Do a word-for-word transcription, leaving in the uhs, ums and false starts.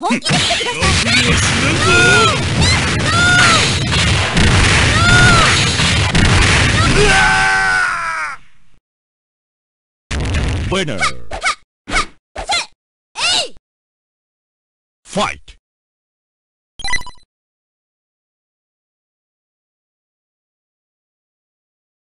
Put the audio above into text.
本気で来てください。 Winner. Fight.